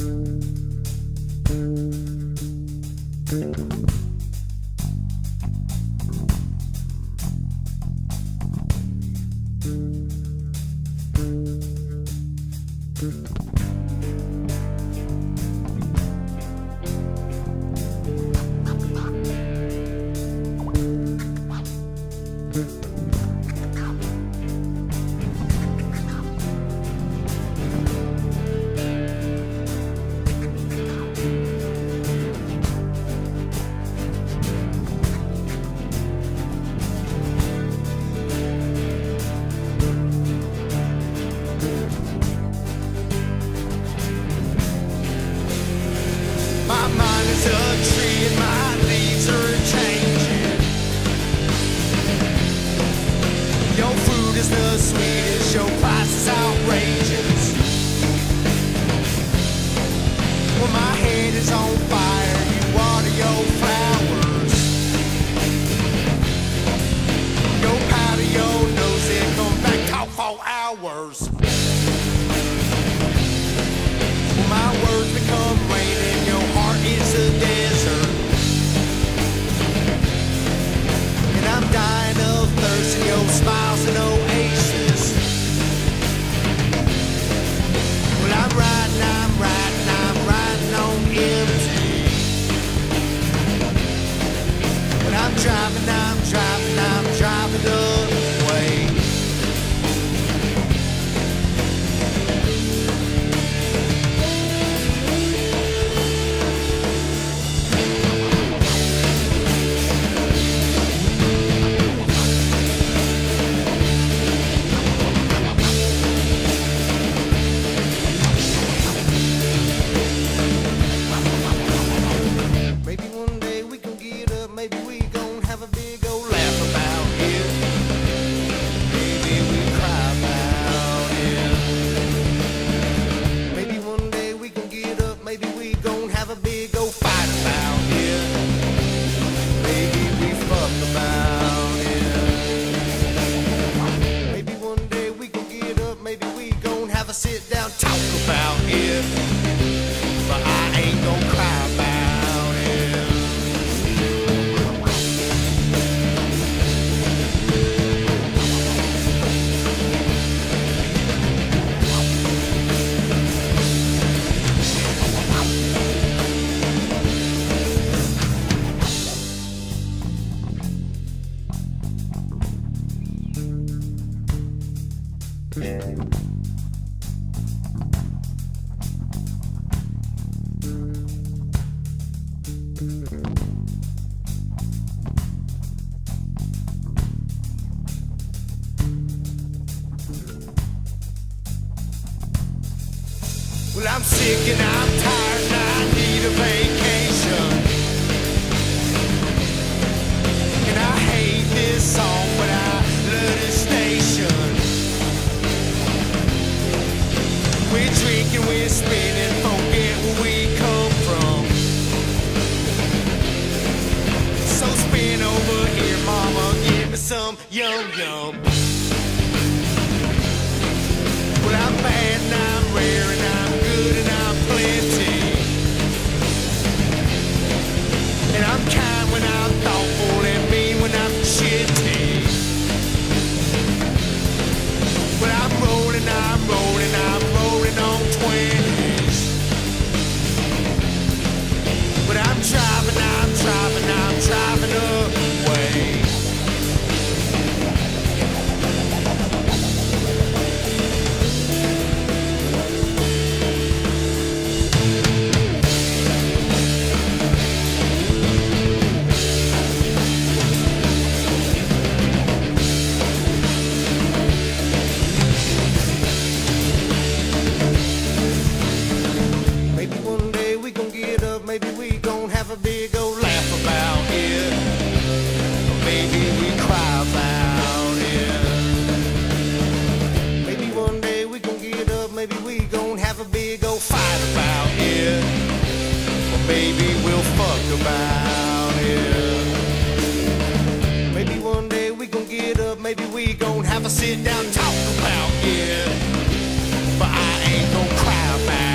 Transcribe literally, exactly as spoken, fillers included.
Well, I'm sick and I'm tired and I need a vacation. And I hate this song, but I love this station. We're drinking, we're spinning, forget where we come from. So spin over here, mama, give me some yum yum. Well, I'm bad and I'm rare and I'm good and I'm plenty. And I'm kind when I'm thoughtful and mean when I'm shitty. Well, I'm rolling, I'm rolling, I'm rolling on twenties. But I'm driving, I'm driving, I'm driving away. Maybe we gon' have a big old laugh about it. Or maybe we cry about it. Maybe one day we gon' get up. Maybe we gon' have a big old fight about it. Or maybe we'll fuck about it. Maybe one day we gon' get up. Maybe we gon' have a sit down talk about it. But I ain't gon' cry about it.